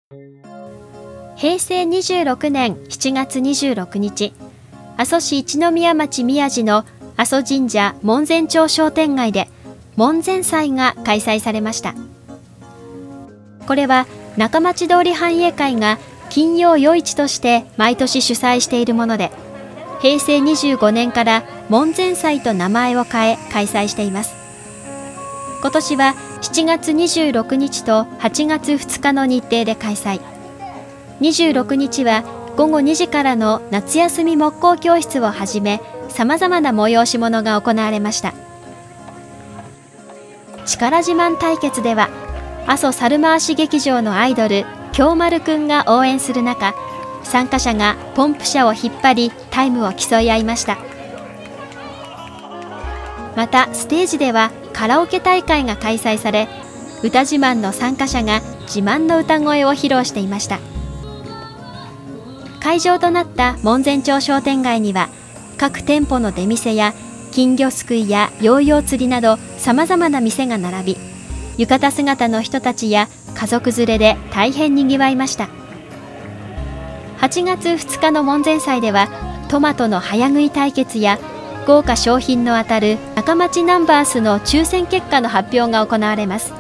平成26年7月26日、阿蘇市一宮町宮地の阿蘇神社門前町商店街で門前祭が開催されました。これは中町通り繁栄会が金曜夜市として毎年主催しているもので、平成25年から門前祭と名前を変え開催しています。今年は7月26日と8月2日の日程で開催。26日は午後2時からの夏休み木工教室をはじめ、さまざまな催し物が行われました。力自慢対決では、阿蘇猿回し劇場のアイドル京丸くんが応援する中、参加者がポンプ車を引っ張りタイムを競い合いました。またステージではカラオケ大会が開催され、歌自慢の参加者が自慢の歌声を披露していました。会場となった門前町商店街には、各店舗の出店や金魚すくいやヨーヨー釣りなどさまざまな店が並び、浴衣姿の人たちや家族連れで大変にぎわいました。8月2日の門前祭では、トマトの早食い対決や豪華賞品の当たる中町ナンバースの抽選結果の発表が行われます。